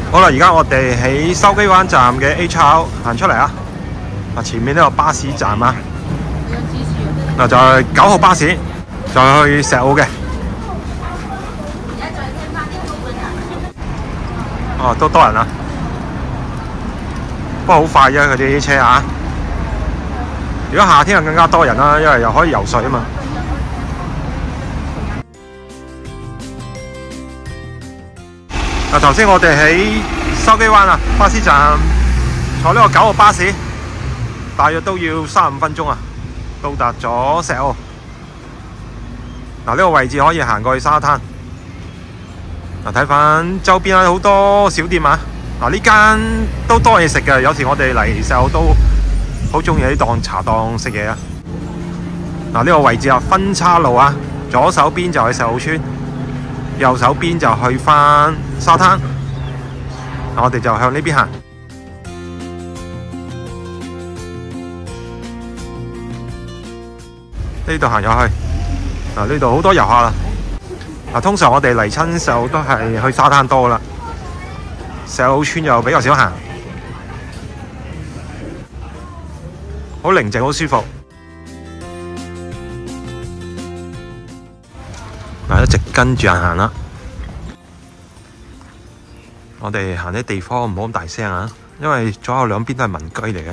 好啦，而家我哋喺筲箕灣站嘅 A 抄行出嚟啊！嗱，前面呢個巴士站啊，嗱就係9號巴士，就係去石澳嘅。哦，都多人啊！不過好快啫，佢哋啲車啊！如果夏天就更加多人啦，因為又可以游水啊嘛。嗱，頭先我哋喺筲箕灣啊巴士站坐呢個9號巴士，大約都要35分鐘啊，到達咗石澳。嗱，呢個位置可以行過去沙灘。嗱，睇翻周邊好多小店啊！嗱，呢間都多嘢食嘅，有時我哋嚟石澳都好中意喺檔茶檔食嘢啊！嗱，呢個位置啊，分叉路啊，左手邊就係石澳村，右手邊就去翻沙灘。我哋就向呢邊行。呢度行入去，嗱，呢度好多遊客啦。嗱，通常我哋嚟親石澳都係去沙灘多啦，石澳村又比較少行，好寧靜，好舒服。嗱，一直跟住人行啦。我哋行啲地方唔好咁大聲啊，因為左右兩邊都係民居嚟嘅。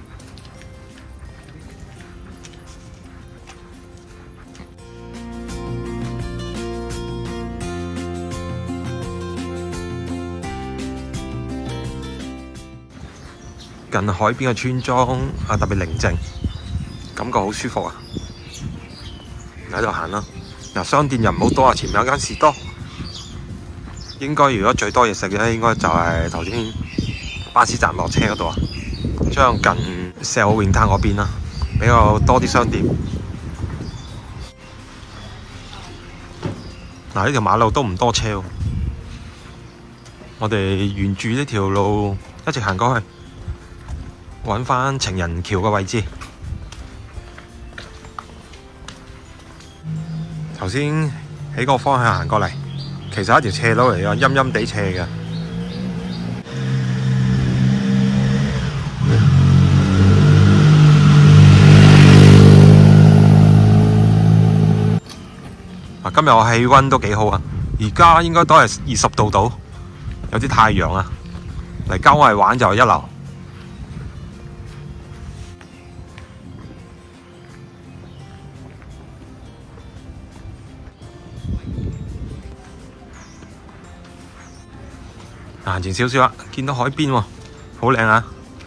近海邊嘅村莊啊，特別寧靜，感覺好舒服啊！喺度行啦。嗱，商店又唔好多啊，前面有間士多。應該如果最多嘢食嘅，應該就係頭先巴士站落車嗰度啊，將近石澳泳灘嗰邊啦，比較多啲商店。嗱，呢條馬路都唔多車喎，我哋沿住呢條路一直行過去。揾返情人橋嘅位置。頭先喺嗰個方向行過嚟，其實係一條斜路嚟嘅，陰陰地斜嘅。今日我氣温都幾好啊，而家應該都係20度度，有啲太陽啊，嚟郊外玩就一流。行前少少啦，見到海邊喎，好靚啊！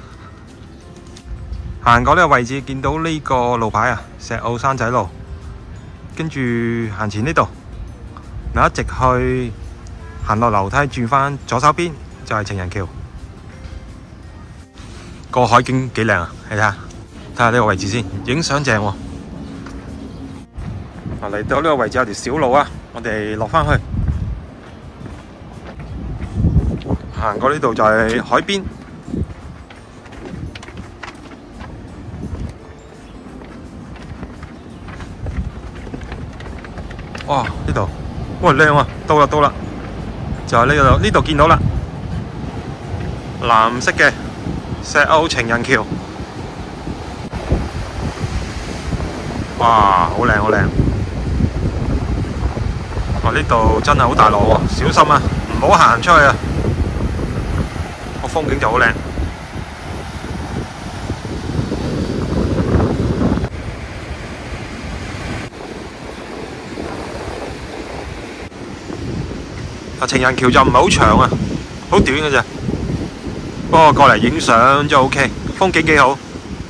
行過呢個位置，見到呢個路牌啊，石澳山仔路。跟住行前呢度，嗱，一直去行落樓梯，轉返左手邊就係情人橋。個海景幾靚啊！你睇下，睇下呢個位置先，影相正喎。嚟到呢個位置有條小路啊，我哋落返去。行過呢度就係海邊，哇！呢度哇靚啊，到啦到啦，就係呢度見到啦，藍色嘅石澳情人橋，哇！好靚好靚，哇！呢度真係好大路喎，小心啊，唔好行出去啊！風景就好靚，情人橋就唔係好長啊，好短嘅啫。不過過嚟影相就 OK， 風景幾好。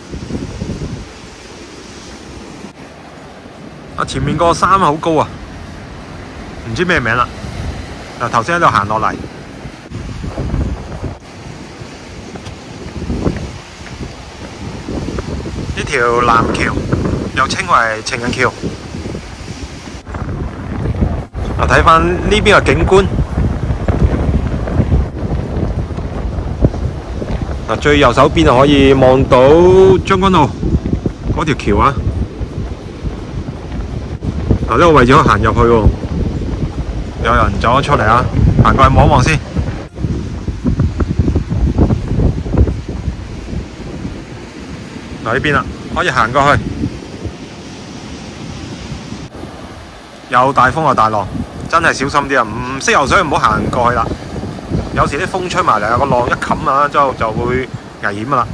前面個山好高啊，唔知咩名啦。嗱，頭先喺度行落嚟。呢條藍橋又稱為情人橋。睇返呢邊嘅景觀，最右手邊可以望到將軍澳嗰條橋啊。呢個位置可以行入去喎，有人走咗出嚟啊，行過去望一望先。 嗱呢邊啦，可以行過去。有大風有大浪，真係小心啲啊！唔識游水唔好行過去啦。有時啲風吹埋嚟，個浪一冚啊，之後就會危險啦。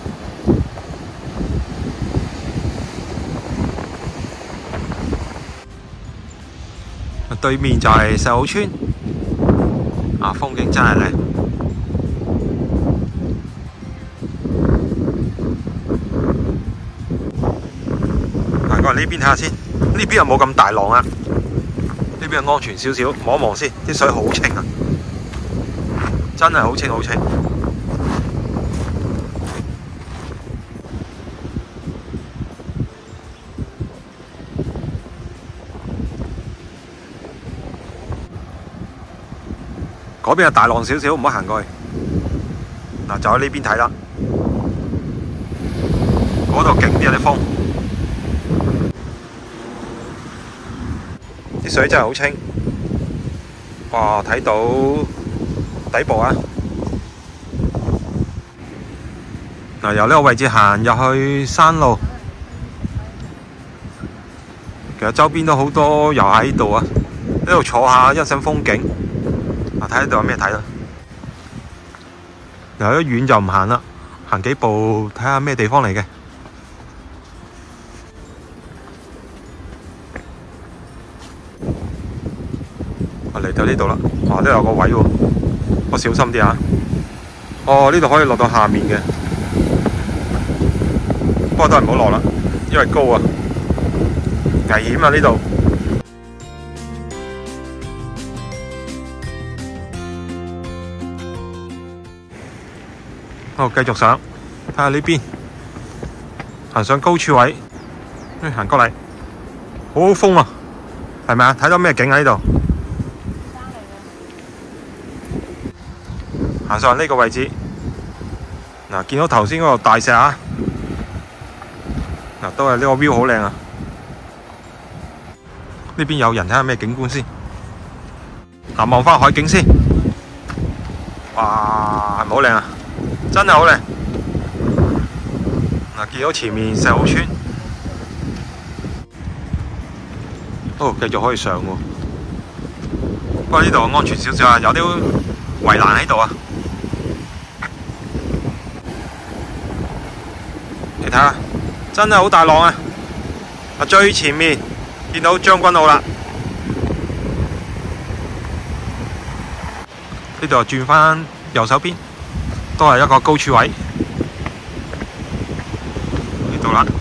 對面就係石澳村，啊，風景真係靚。行過嚟呢邊睇下先，呢邊又冇咁大浪啊，呢邊又安全少少。望一望先，啲水好清啊，真係好清好清。嗰邊係大浪少少，唔好行過去。嗱，就喺呢邊睇啦。嗰度勁啲啊啲風，啲水真係好清。哇，睇到底部啊！嗱，由呢個位置行入去山路，其實周邊都好多遊喺度啊，呢度坐下欣賞風景。睇下度有咩睇啦。由一遠就唔行啦，行幾步睇下咩地方嚟嘅。嚟到呢度啦，哇！呢度有個位喎，我小心啲啊。哦，呢度可以落到下面嘅，不過都係唔好落啦，因為高啊，危險啊呢度。好，繼續上，睇下呢邊，行上高處位，行過嚟，好好風啊，係咪啊？睇到咩景喺呢度？行上呢個位置，嗱，見到頭先嗰個大石啊，嗱，都係呢個 view 好靚啊。呢邊有人，睇下咩景觀先。嗱，望翻海景先，哇，係咪好靚啊？真係好靚！嗱，見到前面石澳村，哦，繼續可以上喎。不過呢度安全少少啊，有啲圍欄喺度啊。你睇下，真係好大浪啊！啊，最前面見到將軍澳啦，呢度就轉返右手邊。都係一個高處位，呢度啦。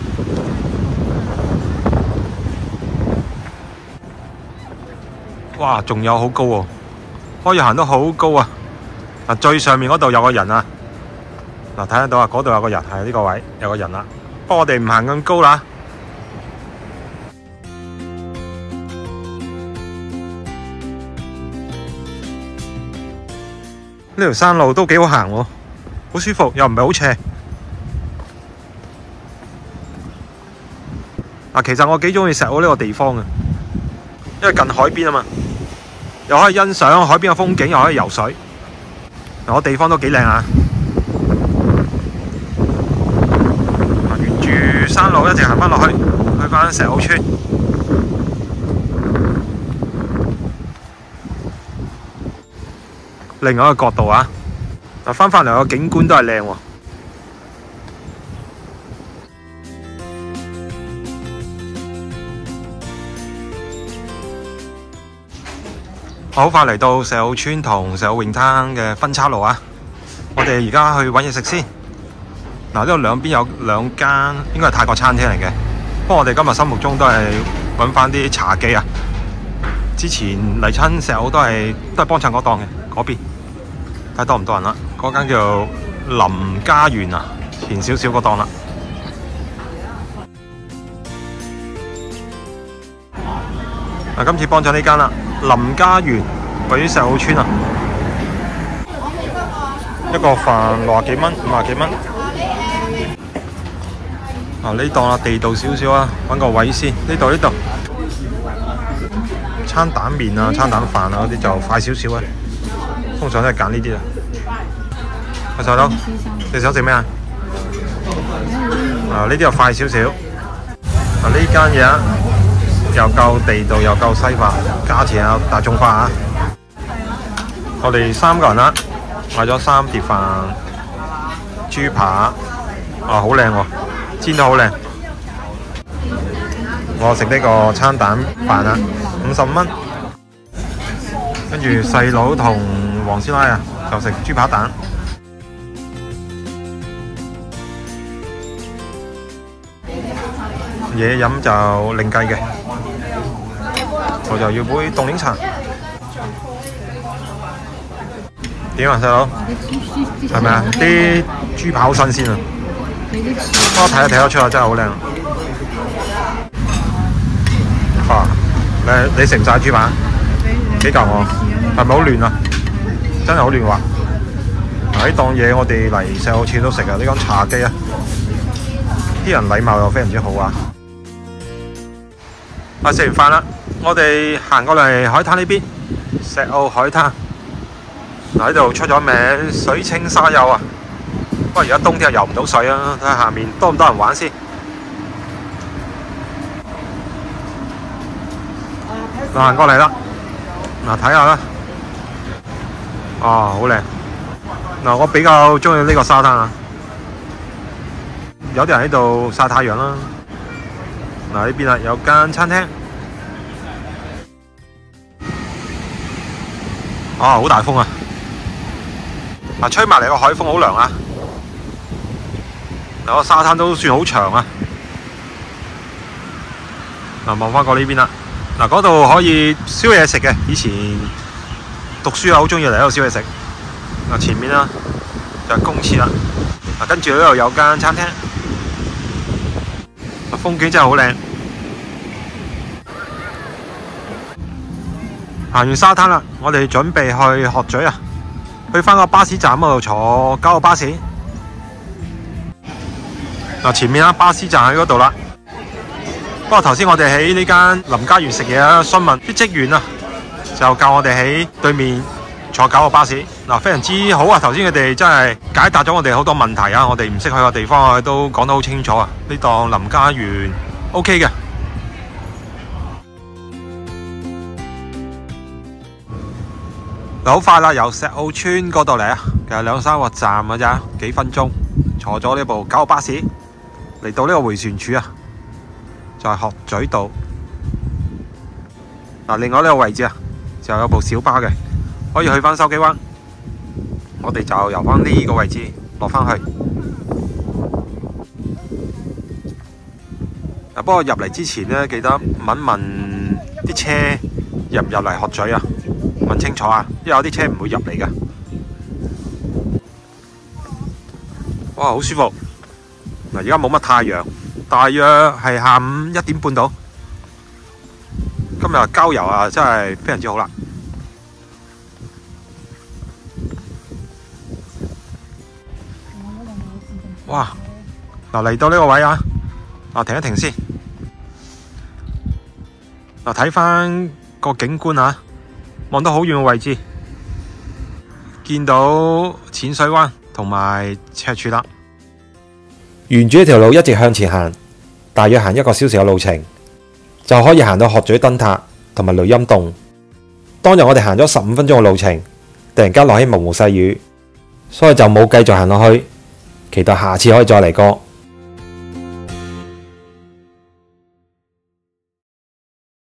哇，仲有好高喎，可以行得好高啊！嗱，最上面嗰度有個人啊，嗱，睇得到啊，嗰度有個人，係呢個位有個人啦。不過我哋唔行咁高啦。呢條山路都幾好行喎。好舒服，又唔係好斜。嗱，其實我幾中意石澳呢個地方嘅，因為近海邊啊嘛，又可以欣賞海邊嘅風景，又可以游水。嗱，個地方都幾靚啊！沿住山路一直行返落去，去返石澳村。另外一個角度啊！嗱，翻返嚟個景觀都係靚喎。好快嚟到石澳村同石澳泳灘嘅分岔路啊！我哋而家去揾嘢食先。嗱，呢度兩邊有兩間應該係泰國餐廳嚟嘅，不過我哋今日心目中都係揾翻啲茶記啊。之前嚟親石澳都係幫襯嗰檔嘅嗰邊。睇多唔多人啦？嗰間叫林家園啊，前少少嗰檔啦。嗱，今次幫襯呢間啦，林家園，位於石澳村啊。一個飯60幾蚊，50幾蚊。啊，呢檔啦，地道少少啊，揾個位先。呢度。餐蛋麵啊，餐蛋飯啊嗰啲就快少少啊。通常都係揀呢啲啊。阿細佬，你想食咩啊？ 呢啲又快少少。呢間嘢又夠地道又夠西化，價錢又大眾化啊！我哋3個人啦，買咗3碟飯，豬扒，好靚喎，煎得好靚。我食呢個餐蛋飯啊，55蚊。跟住細佬同黃師奶啊，就食豬扒蛋。嘢飲就另計嘅，我就要杯凍檸茶。點啊，細佬？係咪啊？啲豬扒好新鮮啊！我睇得出啊，真係好靚。你食唔晒豬扒？幾嚿我？係咪好亂啊？真係好亂滑。呢檔嘢我哋嚟石澳次都食啊！呢間茶記啊，啲人禮貌又非常之好啊！食完飯啦，我哋行過嚟海灘呢邊，石澳海灘。喺度出咗名，水清沙幼啊！不過而家冬天又游唔到水啊，睇下下面多唔多人玩先。行過嚟啦，睇下啦。好靚。我比較中意呢個沙灘啊，有啲人喺度曬太陽啦。呢邊啊有間餐廳，好大風啊！吹埋嚟個海風好涼啊！個沙灘都算好長啊！望翻過呢邊啦，嗰度可以燒嘢食嘅。以前讀書好中意嚟呢度燒嘢食。前面啦就係公廁啦。跟住呢度有間餐廳，風景真係好靚。行完沙灘啦，我哋準備去鶴咀啊！去返個巴士站嗰度坐9號巴士。前面巴士站喺嗰度啦。不過頭先我哋喺呢間林家園食嘢啦，詢問啲職員啊，就教我哋喺對面坐9號巴士。非常之好啊！頭先佢哋真係解答咗我哋好多問題啊！我哋唔識去嘅地方，都講得好清楚啊！呢檔林家園 OK 嘅。好快啦，由石澳村嗰度嚟啊，其實2、3個站嘅咋，幾分鐘。坐咗呢部9號巴士嚟到呢個迴旋處啊，就係鶴咀道。另外呢個位置啊，就有部小巴嘅，可以去返筲箕灣。我哋就由返呢個位置落返去。不過入嚟之前呢，記得問問啲車入唔入嚟鶴咀啊，問清楚啊，因為有啲車唔會入嚟㗎。哇，好舒服！而家冇乜太陽，大約係下午1點半到。今日郊遊啊，真係非常之好啦！哇！嚟到呢個位啊，停一停先。睇返個景觀啊，望到好遠嘅位置，見到淺水灣同埋赤柱啦。沿住呢條路一直向前行，大約行1個小時嘅路程，就可以行到鶴咀燈塔同埋雷音洞。當日我哋行咗15分鐘嘅路程，突然間落起毛毛細雨，所以就冇繼續行落去。期待下次可以再嚟過。